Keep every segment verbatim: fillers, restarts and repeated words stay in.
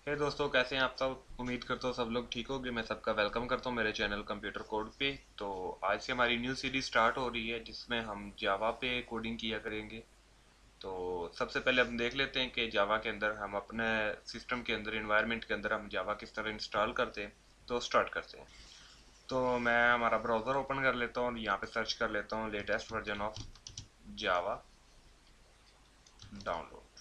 हे hey दोस्तों, कैसे हैं आप सब। उम्मीद करता हूँ सब लोग ठीक होंगे। मैं सबका वेलकम करता हूँ मेरे चैनल कंप्यूटर कोड पे। तो आज से हमारी न्यू सीरीज स्टार्ट हो रही है जिसमें हम जावा पे कोडिंग किया करेंगे। तो सबसे पहले हम देख लेते हैं कि जावा के अंदर हम अपने सिस्टम के अंदर इन्वायरमेंट के अंदर हम जावा किस तरह इंस्टॉल करते हैं। तो स्टार्ट करते हैं। तो मैं हमारा ब्राउज़र ओपन कर लेता हूँ और यहाँ पे सर्च कर लेता हूँ latest version of Java download.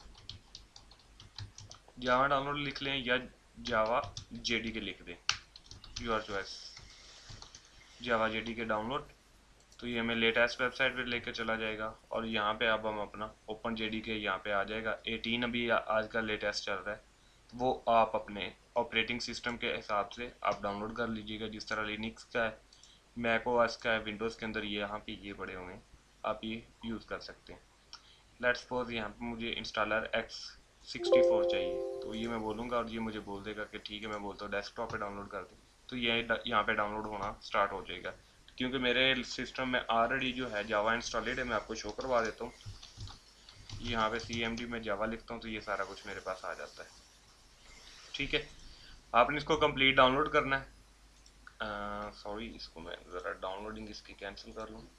Java download लिख लें या जावा जेडी के लिख दें, your choice. Java JDK download. तो ये हमें लेटेस्ट वेबसाइट पे लेकर चला जाएगा और यहाँ पे अब हम अपना ओपन जेडी के यहाँ पे आ जाएगा। एटीन अभी आज का लेटेस्ट चल रहा है। तो वो आप अपने ऑपरेटिंग सिस्टम के हिसाब से आप डाउनलोड कर लीजिएगा। जिस तरह लिनक्स का है, मैक ओएस का है, विंडोज़ के अंदर ये यहाँ पे ये पड़े होंगे, आप ये यूज़ कर सकते हैं। लेट्स सपोज यहाँ पे मुझे इंस्टॉलर एक्स सिक्सटी फोर चाहिए, तो ये मैं बोलूँगा और ये मुझे बोल देगा कि ठीक है। मैं बोलता हूँ डेस्कटॉप पे डाउनलोड कर दे, तो ये यहाँ पे डाउनलोड होना स्टार्ट हो जाएगा। क्योंकि मेरे सिस्टम में ऑलरेडी जो है जावा इंस्टॉलेड है, मैं आपको शो करवा देता हूँ। यहाँ पे सी एम डी में जावा लिखता हूँ तो ये सारा कुछ मेरे पास आ जाता है। ठीक है, आपने इसको कंप्लीट डाउनलोड करना है। सॉरी, इसको मैं ज़रा डाउनलोडिंग इसकी कैंसिल कर लूँ।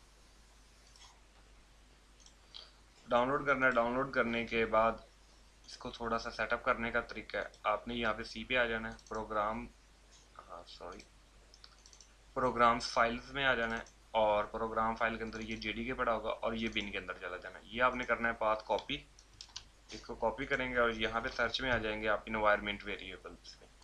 डाउनलोड करना है। डाउनलोड करने के बाद इसको थोड़ा सा सेटअप करने का तरीका है, आपने यहाँ पे सी पे आ जाना है, प्रोग्राम, हाँ सॉरी, प्रोग्राम्स फाइल्स में आ जाना है। और प्रोग्राम फाइल के अंदर ये जेडी के पड़ा होगा और ये बिन के अंदर चला जाना है। ये आपने करना है पाथ कॉपी। इसको कॉपी करेंगे और यहाँ पे सर्च में आ जाएंगे आप इन्वायरमेंट वेरिएबल्स में।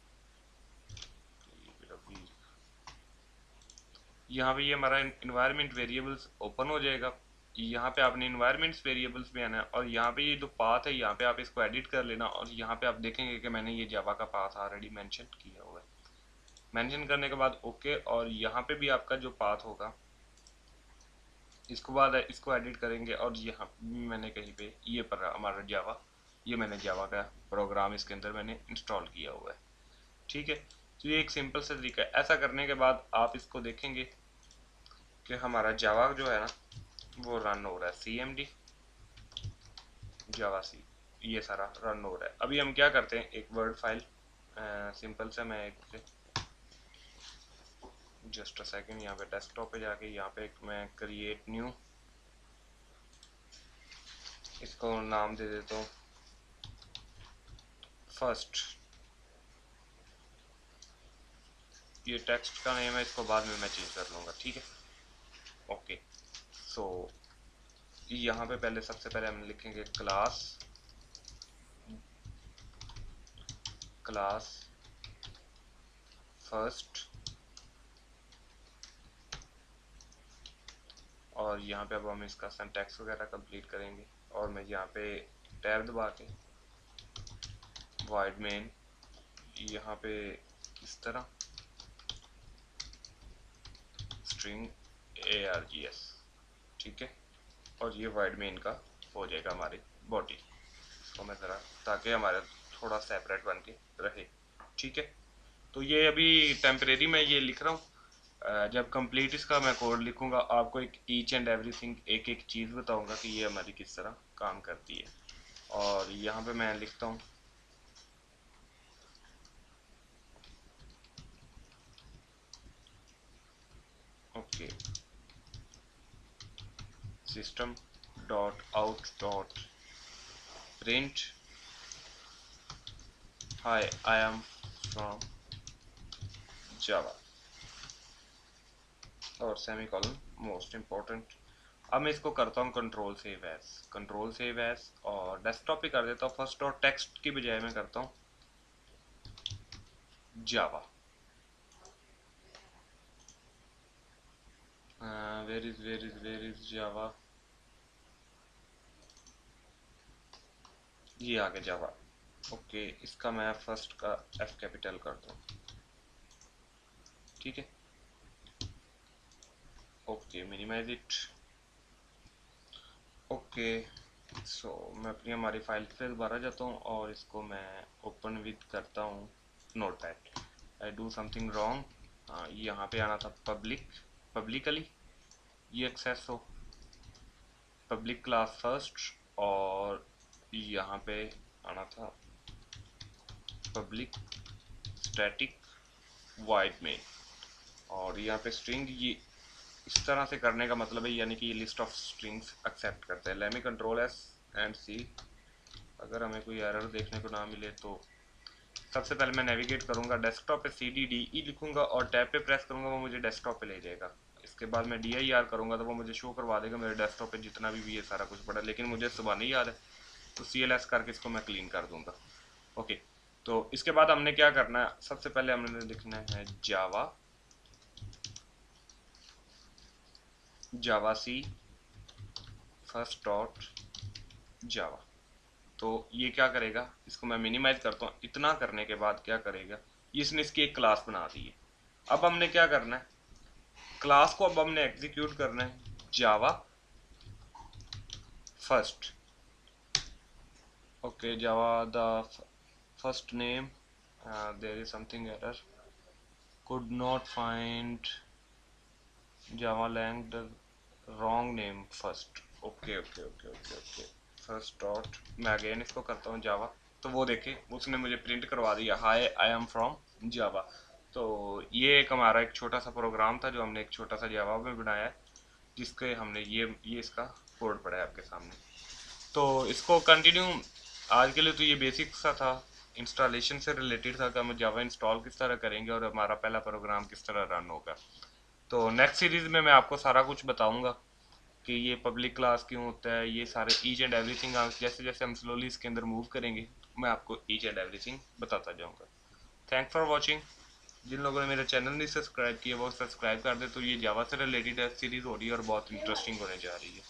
यहाँ पे ये हमारा इन्वायरमेंट वेरिएबल्स ओपन हो जाएगा। यहाँ पे आपने इन्वायरमेंट्स वेरिएबल्स में आना है और यहाँ पे ये जो पाथ है यहाँ पे आप इसको एडिट कर लेना। और यहाँ पे आप देखेंगे कि मैंने ये जावा का पाथ ऑलरेडी मेंशन किया हुआ है। मेंशन करने के बाद ओके, और यहाँ पे भी आपका जो पाथ होगा इसको बाद इसको एडिट करेंगे। और यहाँ मैंने कहीं पे ये पर हमारा जावा, ये मैंने जावा का प्रोग्राम इसके अंदर मैंने इंस्टॉल किया हुआ है। ठीक है, तो ये एक सिंपल सा तरीका है। ऐसा करने के बाद आप इसको देखेंगे कि हमारा जावा जो है ना वो रन हो रहा है। सी एम डी जावा सी, ये सारा रन हो रहा है। अभी हम क्या करते हैं, एक वर्ड फाइल सिंपल सा, मैं एक जस्ट अ सेकंड, यहाँ पे डेस्कटॉप पे जाके यहाँ पे मैं क्रिएट न्यू, इसको नाम दे देता हूँ फर्स्ट। ये टेक्स्ट का नेम है, इसको बाद में मैं चेंज कर लूँगा। ठीक है, ओके। सो यहाँ पे पहले सबसे पहले हम लिखेंगे क्लास, क्लास फर्स्ट। और यहाँ पे अब हम इसका सिंटैक्स वगैरह कंप्लीट करेंगे। और मैं यहाँ पे टैब दबा के वाइड मेन, यहाँ पे इस तरह string A R G S, ठीक है। और ये वाइड मेन का हो जाएगा हमारी बॉडी। इसको मैं ज़रा, ताकि हमारा थोड़ा सेपरेट बन के रहे। ठीक है, तो ये अभी टेम्परेरी मैं ये लिख रहा हूँ। जब कंप्लीट इसका मैं कोड लिखूंगा आपको एक ईच एंड एवरीथिंग, एक एक चीज़ बताऊंगा कि ये हमारी किस तरह काम करती है। और यहाँ पे मैं लिखता हूँ okay, system dot out dot print hi I am from Java, और सेमी कॉलन मोस्ट इम्पोर्टेंट। अब मैं इसको करता हूँ control save as, control save as, और डेस्कटॉप पे कर देता हूँ फर्स्ट। और टेक्स्ट की बजाय मैं करता हूँ Java. Where is where is where is Java, ये आ गया जावा। ओके, इसका मैं फर्स्ट का एफ कैपिटल कर दूँ। ठीक है, okay, minimize it. Okay, so मैं अपनी हमारी फाइल पे दोबारा जाता हूँ और इसको मैं ओपन विद करता हूँ Notepad. I do something wrong. यहाँ पे आना था पब्लिक, पब्लिकली ये एक्सेस हो, पब्लिक क्लास फर्स्ट। और यहाँ पे आना था पब्लिक स्टैटिक वाइड मेन, और यहाँ पे स्ट्रिंग ये इस तरह से करने का मतलब है यानी कि ये लिस्ट ऑफ स्ट्रिंग्स एक्सेप्ट करते हैं। Let me control S and C, अगर हमें कोई एरर देखने को ना मिले तो सबसे पहले मैं नेविगेट करूंगा डेस्कटॉप पे, सी डी डी ई लिखूंगा और टैब पे प्रेस करूंगा, वो मुझे डेस्कटॉप पे ले जाएगा। इसके बाद मैं डी आई आर करूंगा तो वो मुझे शो करवा देगा मेरे डेस्कटॉप पे जितना भी भी ये सारा कुछ पड़ा, लेकिन मुझे सुबह नहीं याद है तो सी एल एस करके इसको मैं क्लीन कर दूंगा। ओके, तो इसके बाद हमने क्या करना है, सबसे पहले हमने लिखना है जावा जावा सी फर्स्ट डॉट जावा। तो ये क्या करेगा, इसको मैं मिनिमाइज करता हूँ। इतना करने के बाद क्या करेगा, इसने इसकी एक क्लास बना दी है। अब हमने क्या करना है, क्लास को अब हमने एग्जीक्यूट करना है Java first. Okay, Java the first name, there is something error, could not find java lang the wrong name first। Okay okay okay okay okay first dot, मैं अगेन इसको करता हूँ जावा, तो वो देखे उसने मुझे प्रिंट करवा दिया हाय आई एम फ्रॉम जावा। तो ये एक हमारा एक छोटा सा प्रोग्राम था जो हमने एक छोटा सा जावा में बनाया है, जिसके हमने ये ये इसका कोड पढ़ा है आपके सामने। तो इसको कंटिन्यू, आज के लिए तो ये बेसिक सा था, इंस्टॉलेशन से रिलेटेड था कि हम जावा इंस्टॉल किस तरह करेंगे और हमारा पहला प्रोग्राम किस तरह रन होगा। तो नेक्स्ट सीरीज में मैं आपको सारा कुछ बताऊंगा कि ये पब्लिक क्लास क्यों होता है, ये सारे ईच एंड एवरीथिंग। जैसे जैसे हम स्लोली इसके अंदर मूव करेंगे मैं आपको ईच एंड एवरीथिंग बताता जाऊंगा। Thanks for watching. जिन लोगों ने मेरा चैनल नहीं सब्सक्राइब किया वो सब्सक्राइब कर दे। तो ये जावा से रिलेटेड सीरीज हो रही है और बहुत इंटरेस्टिंग होने जा रही है।